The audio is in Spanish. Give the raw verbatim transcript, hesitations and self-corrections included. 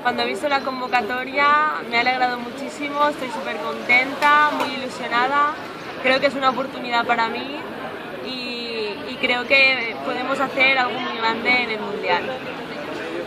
Cuando he visto la convocatoria me ha alegrado muchísimo, estoy súper contenta, muy ilusionada. Creo que es una oportunidad para mí y, y creo que podemos hacer algo muy grande en el Mundial.